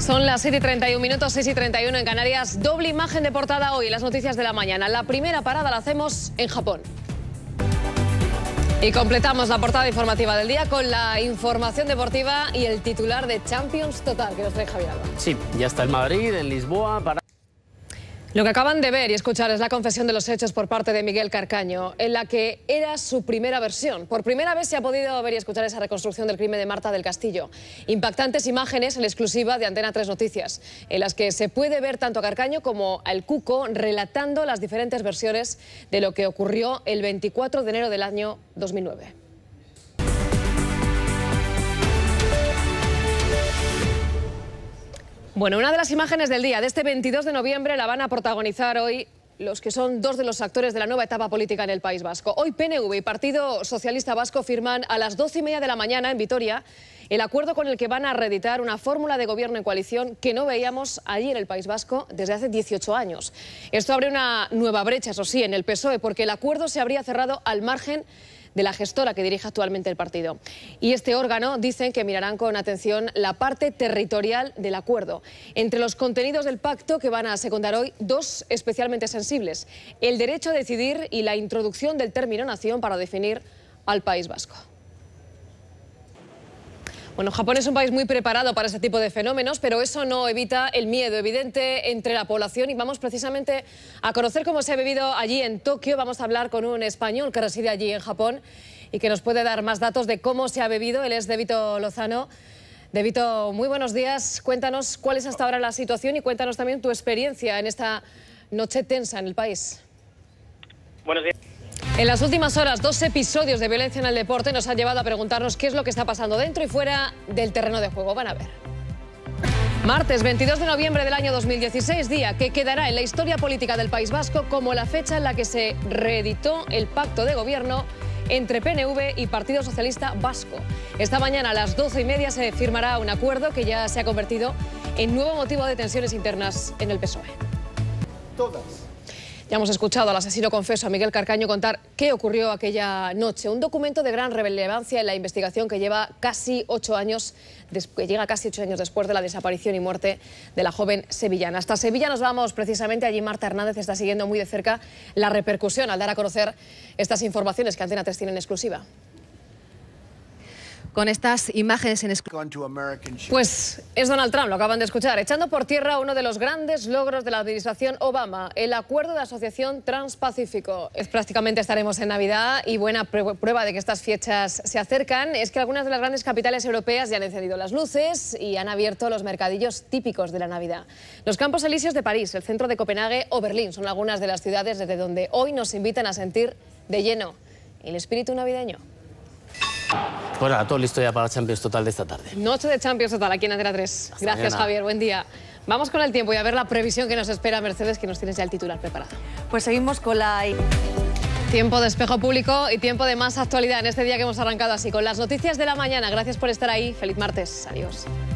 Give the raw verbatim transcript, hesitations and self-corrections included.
Son las siete y treinta y un minutos, seis y treinta y uno en Canarias. Doble imagen de portada hoy, las noticias de la mañana. La primera parada la hacemos en Japón. Y completamos la portada informativa del día con la información deportiva y el titular de Champions Total que nos trae Javier Alba. Sí, ya está el Madrid en Lisboa para... Lo que acaban de ver y escuchar es la confesión de los hechos por parte de Miguel Carcaño, en la que era su primera versión. Por primera vez se ha podido ver y escuchar esa reconstrucción del crimen de Marta del Castillo. Impactantes imágenes en exclusiva de Antena tres Noticias, en las que se puede ver tanto a Carcaño como al Cuco relatando las diferentes versiones de lo que ocurrió el veinticuatro de enero del año dos mil nueve. Bueno, una de las imágenes del día de este veintidós de noviembre la van a protagonizar hoy los que son dos de los actores de la nueva etapa política en el País Vasco. Hoy P N V y Partido Socialista Vasco firman a las doce y media de la mañana en Vitoria el acuerdo con el que van a reeditar una fórmula de gobierno en coalición que no veíamos allí en el País Vasco desde hace dieciocho años. Esto abre una nueva brecha, eso sí, en el P S O E, porque el acuerdo se habría cerrado al margen de la gestora que dirige actualmente el partido. Y este órgano dicen que mirarán con atención la parte territorial del acuerdo. Entre los contenidos del pacto que van a secundar hoy, dos especialmente sensibles: el derecho a decidir y la introducción del término nación para definir al País Vasco. Bueno, Japón es un país muy preparado para este tipo de fenómenos, pero eso no evita el miedo evidente entre la población y vamos precisamente a conocer cómo se ha vivido allí en Tokio. Vamos a hablar con un español que reside allí en Japón y que nos puede dar más datos de cómo se ha vivido. Él es Devito Lozano. Devito, muy buenos días. Cuéntanos cuál es hasta ahora la situación y cuéntanos también tu experiencia en esta noche tensa en el país. Buenos días. En las últimas horas, dos episodios de violencia en el deporte nos han llevado a preguntarnos qué es lo que está pasando dentro y fuera del terreno de juego. Van a ver. Martes veintidós de noviembre del año dos mil dieciséis, día que quedará en la historia política del País Vasco como la fecha en la que se reeditó el pacto de gobierno entre P N V y Partido Socialista Vasco. Esta mañana a las doce y media se firmará un acuerdo que ya se ha convertido en nuevo motivo de tensiones internas en el P S O E. Todas. Ya hemos escuchado al asesino confeso, a Miguel Carcaño, contar qué ocurrió aquella noche. Un documento de gran relevancia en la investigación que lleva casi ocho años, que llega casi ocho años después de la desaparición y muerte de la joven sevillana. Hasta Sevilla nos vamos precisamente. Allí Marta Hernández está siguiendo muy de cerca la repercusión al dar a conocer estas informaciones que Antena tres tiene en exclusiva. Con estas imágenes en exclusiva. Pues es Donald Trump, lo acaban de escuchar, echando por tierra uno de los grandes logros de la administración Obama, el acuerdo de asociación Transpacífico. Es prácticamente estaremos en Navidad y buena prueba de que estas fechas se acercan es que algunas de las grandes capitales europeas ya han encendido las luces y han abierto los mercadillos típicos de la Navidad. Los Campos Elíseos de París, el centro de Copenhague o Berlín son algunas de las ciudades desde donde hoy nos invitan a sentir de lleno el espíritu navideño. Pues nada, todo listo ya para la Champions Total de esta tarde. Noche de Champions Total aquí en Antena tres. Hasta Gracias, mañana. Javier, buen día. Vamos con el tiempo y a ver la previsión que nos espera Mercedes, que nos tienes ya el titular preparado. Pues seguimos con la... Tiempo de espejo público y tiempo de más actualidad en este día que hemos arrancado así, con las noticias de la mañana. Gracias por estar ahí. Feliz martes. Adiós.